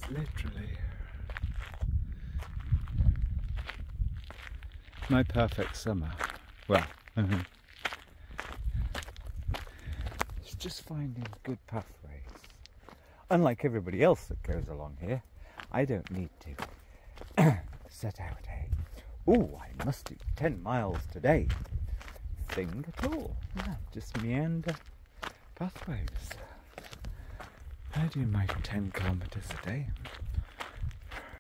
Literally. My perfect summer. Well, it's just finding good pathways. Unlike everybody else that goes along here, I don't need to set out I must do 10 miles today thing at all. Yeah, just meander pathways. I do my 10 kilometres a day.